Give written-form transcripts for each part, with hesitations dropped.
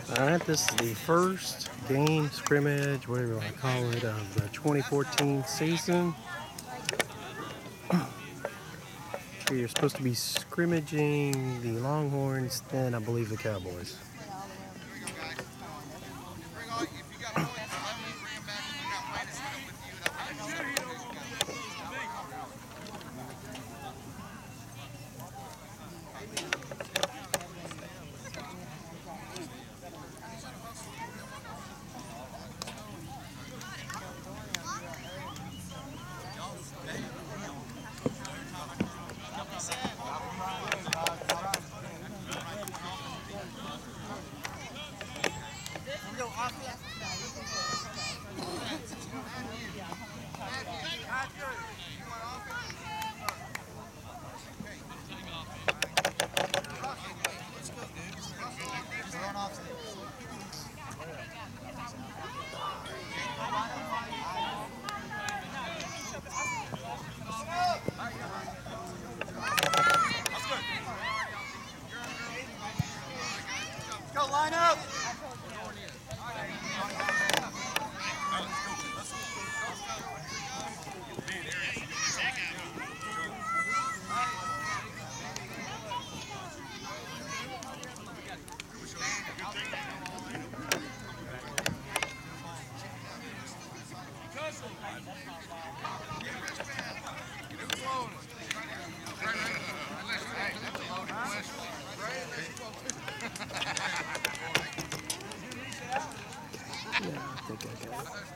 Alright, this is the first game, scrimmage, whatever you want to call it, of the 2014 season. Here you're supposed to be scrimmaging the Longhorns, then I believe the Cowboys. Go, line up! Yeah, I think I got it.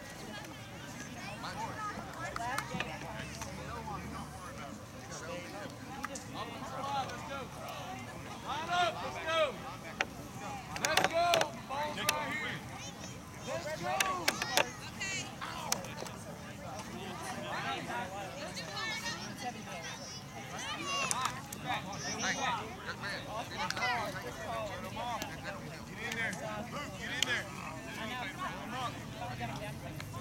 Get in there. Luke, get in there.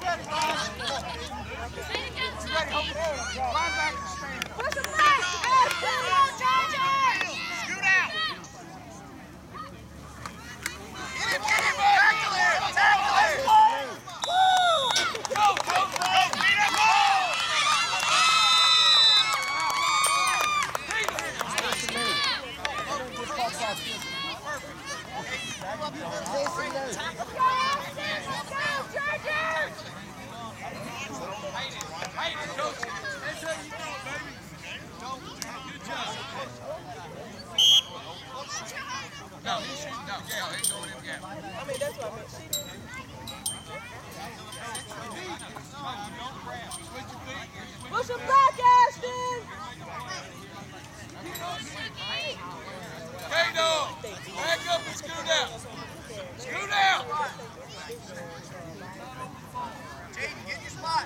Push him back, Ashton! K-Dog, back up and scoot out. Scoot out. Jaden, get your spot.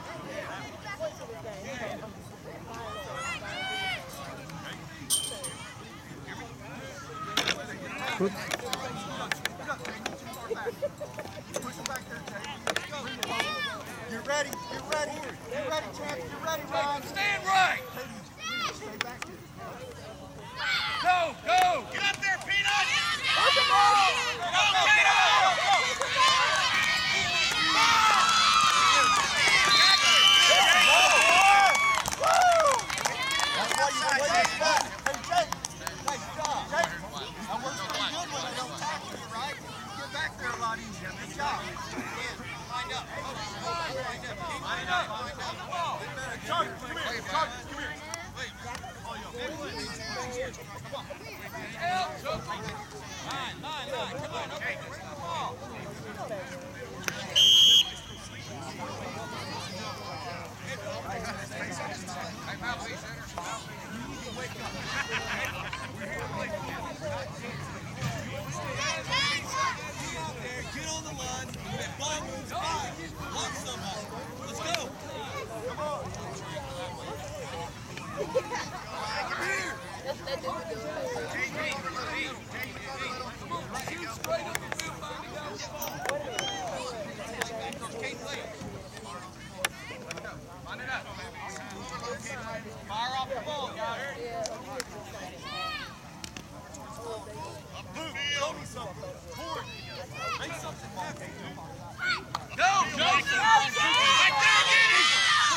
Whoops. You're ready, champ. You're ready, Ron. Stand right. Go, go. Get up there, Peanut. Push him back! Go, K-Dog. That's why you play this back. Hey, Jake. Nice job. Jake. That works pretty good when they don't tackle you, right? You get back there a lot easier. Good job. Line up. Line up. Charge, come here. Charge, come here. Line. Come on. Okay. Get on the line. That ball moves by. Love somebody. Let's go. Come on. Shoot straight up the field, Bonnie, go. Line it up. Fire off the ball, guys. Show me something. Corey, make something happen. Go, Joseph. Right there, get it.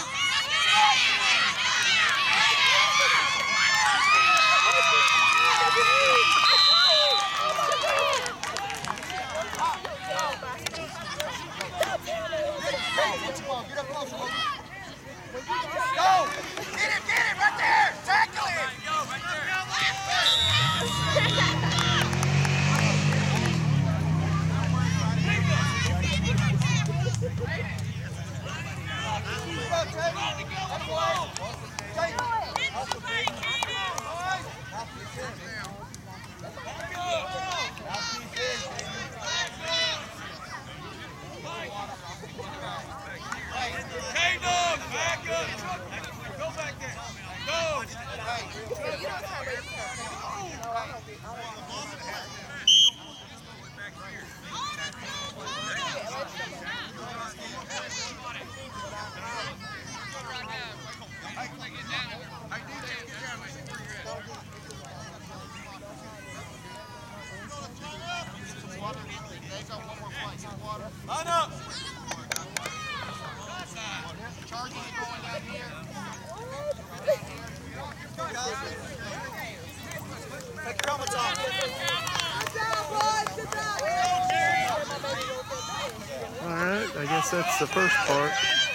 Get up close, go! Get it, right there! Tackle him! Go, right there. K-Dog, back up. Go back there. Go. Line up! Charging is going down here. Take your helmets off. All right, I guess that's the first part.